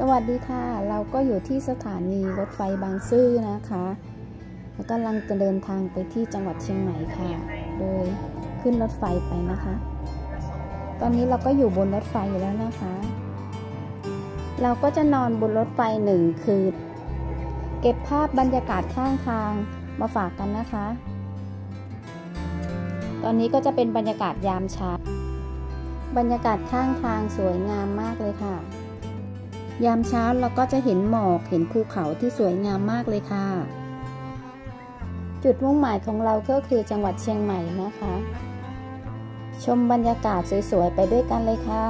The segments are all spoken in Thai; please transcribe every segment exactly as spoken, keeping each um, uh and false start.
วัสดีค่ะเราก็อยู่ที่สถานีรถไฟบางซื่อนะคะแล้วกำลังจะเดินทางไปที่จังหวัดเชียงใหม่ค่ะโดยขึ้นรถไฟไปนะคะตอนนี้เราก็อยู่บนรถไฟแล้วนะคะเราก็จะนอนบนรถไฟหนึ่งคืนเก็บภาพบรรยากาศข้างทางมาฝากกันนะคะตอนนี้ก็จะเป็นบรรยากาศยามเช้าบรรยากาศข้างทางสวยงามมากเลยค่ะยามเช้าเราก็จะเห็นหมอกเห็นภูเขาที่สวยงามมากเลยค่ะจุดมุ่งหมายของเราก็คือจังหวัดเชียงใหม่นะคะชมบรรยากาศสวยๆไปด้วยกันเลยค่ะ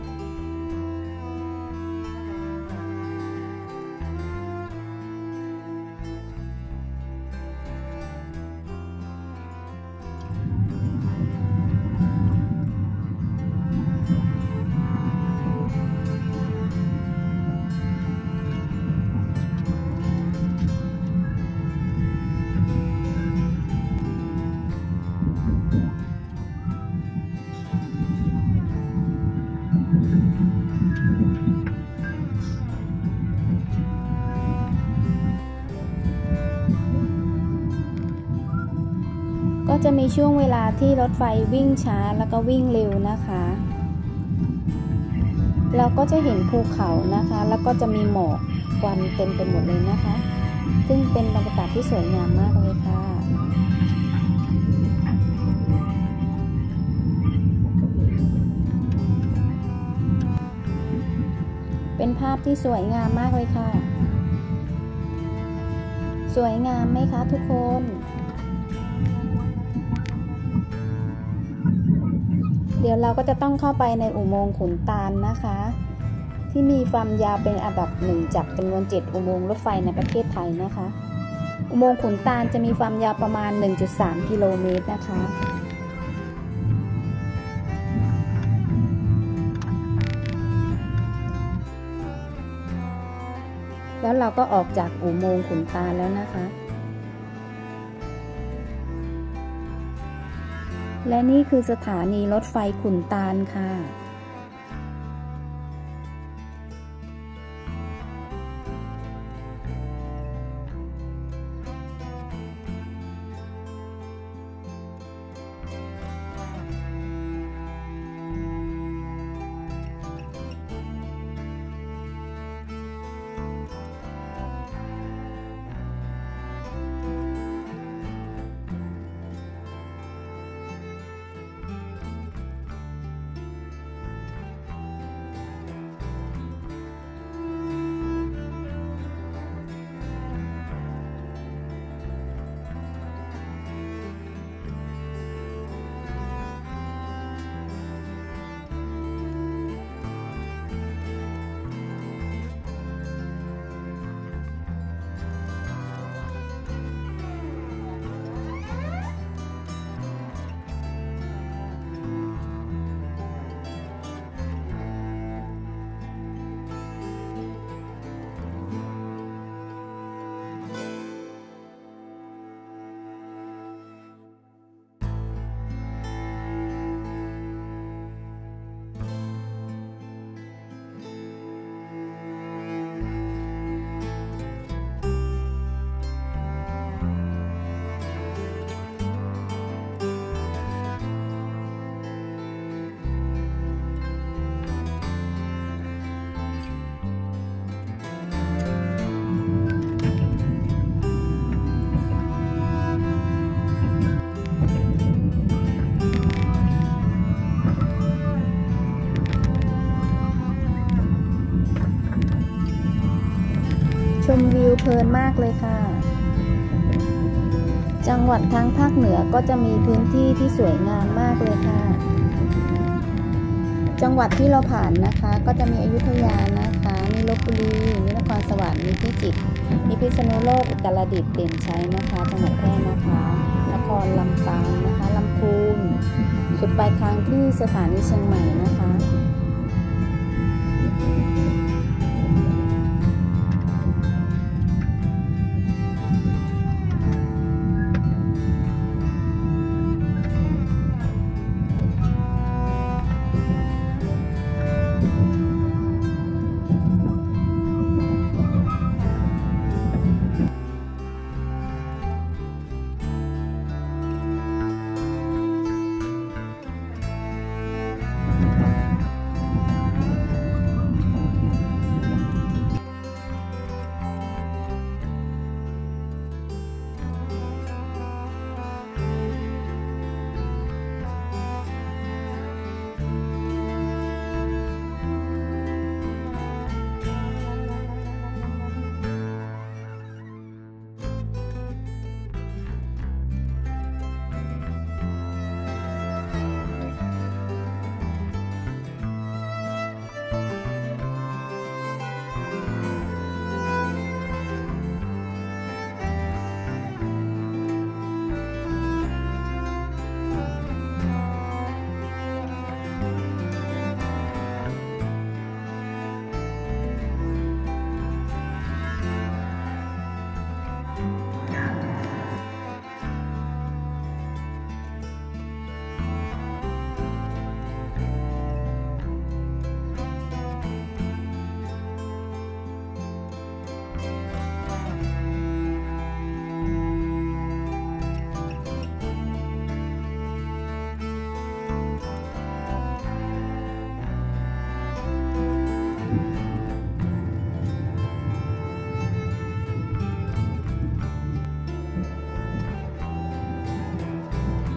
ก็จะมีช่วงเวลาที่รถไฟวิ่งช้าแล้วก็วิ่งเร็วนะคะเราก็จะเห็นภูเขานะคะแล้วก็จะมีหมอกควันเต็มไปหมดเลยนะคะซึ่งเป็นบรรยากาศที่สวยงามมากเลยค่ะเป็นภาพที่สวยงามมากเลยค่ะสวยงามไหมคะทุกคนเดี๋ยวเราก็จะต้องเข้าไปในอุโมงค์ขุนตาลนะคะที่มีความยาวเป็นอันดับหนึ่งจากจำนวนเจ็ดอุโมงค์รถไฟในประเทศไทยนะคะอุโมงค์ขุนตาลจะมีความยาวประมาณ หนึ่งจุดสาม กิโลเมตรนะคะแล้วเราก็ออกจากอุโมงค์ขุนตาลแล้วนะคะและนี่คือสถานีรถไฟขุนตาลค่ะชมวิวเพลินมากเลยค่ะจังหวัดทั้งภาคเหนือก็จะมีพื้นที่ที่สวยงามมากเลยค่ะจังหวัดที่เราผ่านนะคะก็จะมีอยุธยานะคะมีลพบุรีมีนครสวรรค์มีพิจิตรมีพิษณุโลกอุตรดิตถ์เด่นชัยนะคะจังหวัดแพร่นะคะนครลำปางนะคะลำพูนสุดปลายทางที่สถานีเชียงใหม่นะคะ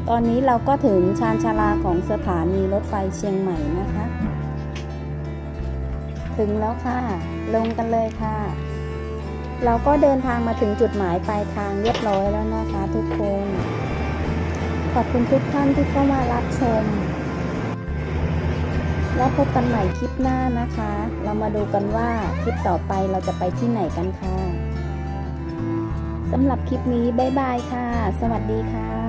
ตอนนี้เราก็ถึงชานชาลาของสถานีรถไฟเชียงใหม่นะคะถึงแล้วค่ะลงกันเลยค่ะเราก็เดินทางมาถึงจุดหมายปลายทางเรียบร้อยแล้วนะคะทุกคนขอบคุณทุกท่านที่เข้ามารับชมแล้วพบกันใหม่คลิปหน้านะคะเรามาดูกันว่าคลิปต่อไปเราจะไปที่ไหนกันค่ะสำหรับคลิปนี้บ๊ายบายค่ะสวัสดีค่ะ